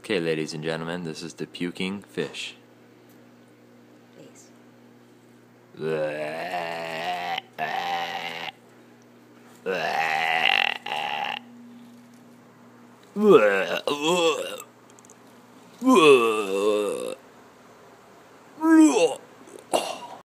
Okay, ladies and gentlemen, this is the puking fish. Please.